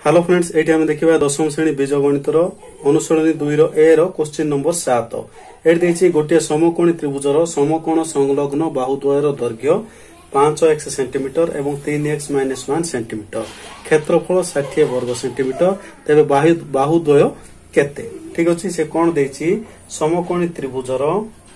Hello friends, ये आम देखा दशम श्रेणी बीजगणितर अनुसरणी 2 ए रो क्वेश्चन नंबर 7। ये गोटे समकोणी त्रिभुजर समकोण संलग्न बाहुद्वयर दैर्घ्य 5x सेंटीमीटर एवं 3x - 1 सेंटीमीटर, क्षेत्रफल 60 वर्ग सेंटीमीटर। तेरे बाहुद्वय केते? ठीक अच्छे, से कौन देछि? समकोणी त्रिभुजर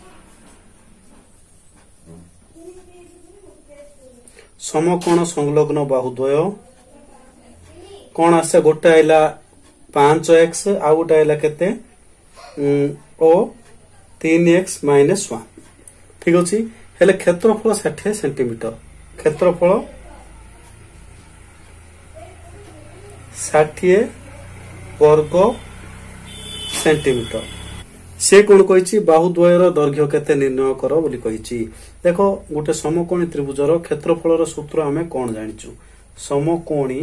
समकोण संलग्न बाहुद्वय कौन आसे? गोटे आइला 5x आ गोटे आइला केते ओ 3x - 1। ठीक अच्छे, हेले क्षेत्रफल 60 सेंटीमीटर, क्षेत्रफल 60 वर्ग सेंटीमीटर। से कौन कही बाहुद्वयर दैर्घ्य केते निर्णय कर बोली कही। देखो, गोटे समकोणी त्रिभुजर क्षेत्रफल सूत्र आमे कौन जानिचु? समकोणी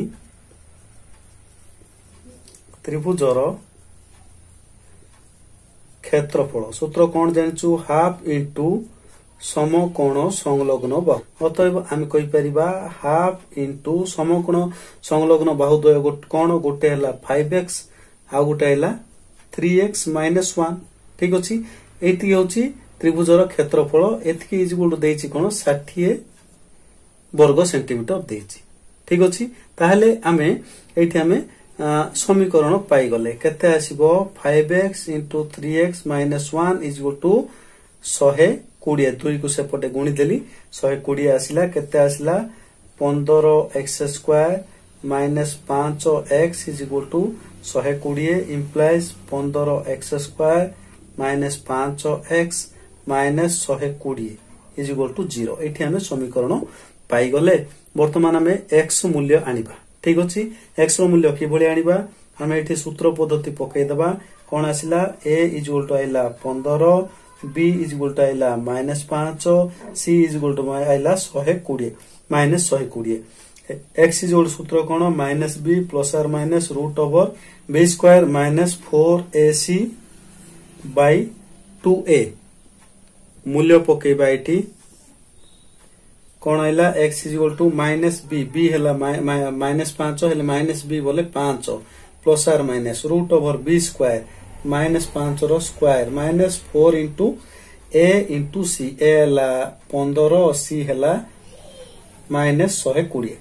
त्रिभुजर क्षेत्रफल सूत्र कौन जानिचु? हाफ इंटू समकोण संलग्न बाहु। अतएव आम कहीपर हाफ इंटू समकोण संलग्न बाहुद्वय कौन? गोटे है 5x आ गोटे है 3x - 1। ठीक अच्छे, ये हूँ त्रिभुजर क्षेत्रफल। एतिकी इक्वल टू कौन? 60 वर्ग सेंटीमीटर देछि। ठीक अच्छे, ताहले आमे एठी आमे समीकरण पाईगले। केते आसीबो? 5x into 3x - 1 equal to 120। 2 को सेपटे गुणी देली, 120 आसिला। केते आसिला? 15x² - 5x equal to 120 implies 15x² - 5x - 120 equal to 0। एठी आमे समीकरण पाईगले। वर्तमान आमे x मूल्य आनिबा। ठीक अच्छे, x रो मूल्य किभली आनिबा? आमे एठी सूत्र पद्धति पकई दबा। कोन आसिला? a इक्वल टू आइला 15, b इक्वल टू आइला -5, c इक्वल टू आइला 120 -120। x इक्वल सूत्र कोन? -b plus or minus √b² - 4ac by 2a। मूल्य पकेबा एठी कौन आइला? x equal to -b, b है -5 हेले -b बोले 5 प्लस आर माइनस √b² -5 रो square -4 into a into c। a है 15, c है -120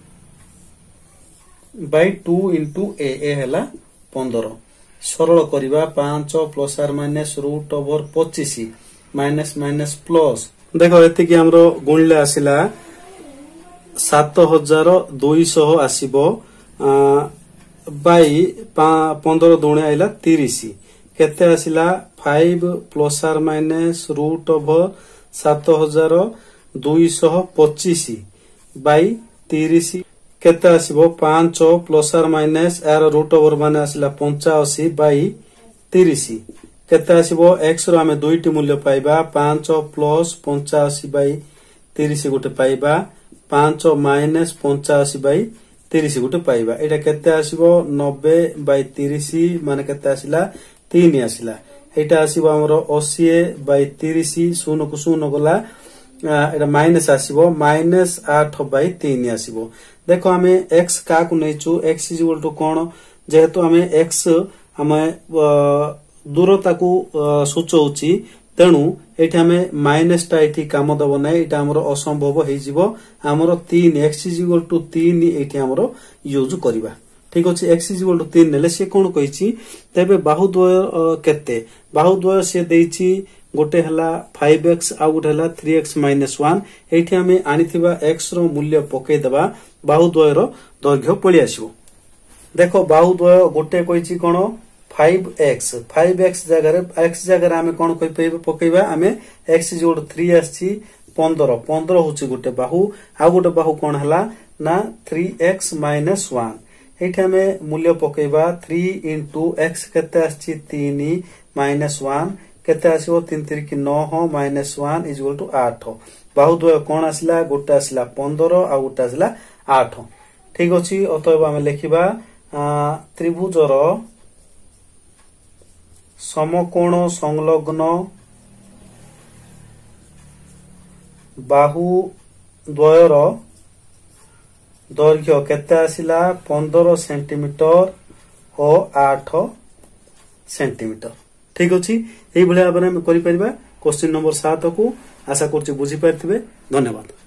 बाय 2 इंटू a है 15। सरल करिबा 5 plus or minus √25 minus minus plus. देखो, एतिकी हमरो गुणले आसिला 7200 आसीबो बाई 15 दुणे आइला 30। केते आसिला? 5 प्लस आर माइनस √7225 बाई 30 केते आसीबो? 5 प्लस आर माइनस यार √ओवर माने आसिला 85 बाई 30। केते आसीबो? x रो आमे दुईटी मूल्य पाइबा। 5 प्लस 85 बाई 30 गोटे पाइबा, 5 माइनस 85 बाई 30 गोटे पाइबा। एटा केते आसीबो? 90 बाई 30 माने केते आसिला? 3 आसिला। एटा आसीबो हमरो 80 बाई 30, 0 को 0 गला, एटा माइनस आसीबो -8 बाई 3 आसीबो। देखो, आमे x का को नेचु? x इक्वल टू कोन? जेहेतु आमे x आमे दूरता को सूचौची, तेणु एठी आमे माइनस टा एठी काम दबो नै। एटा हमरो असंभव हे जिवो। हमरो 3 x इक्वल टू 3 एठी हमरो यूज करिबा। ठीक अछि, x इक्वल टू 3 नेले से कोन कहिछि? तेबे बाहुद्वय केते? बाहुद्वय से देछि गोटे हला 5x आ गोटे हला 3x - 1। एठी आमे आनिथिबा x रो मूल्य पकई दबा, बाहुद्वय रो दैर्घ्य पळि आसीबो। देखो, बाहुद्वय गोटे कहिछि कोन? 5x जगह x जगह आमे कोन पकईबा? आमे x इक्वल टू 3 आछि 15 होछि गोटे बाहु। आ गोटे बाहु कोन हला ना 3x - 1। एठी आमे मूल्य पकईबा 3 इंटू x केते आछि? 3 - 1 केते आसीबो? 3 3 की 9 -1 इक्वल टू 8। बाहुद्वय कोन आसिला? गोटे आसिला 15 आ गोटे आसिला 8। ठीक अछि, अतएव आमे लेखिबा त्रिभुजर समकोण संलग्न बाहुद्वयर दैर्घ्य केते आसिला 15 सेंटीमीटर और 8 सेंटीमीटर। ठीक अछि, एई भले भाबरे हम करि परिबा क्वेश्चन नंबर 7 को। आशा करछि बुझी पारथिबे। धन्यवाद।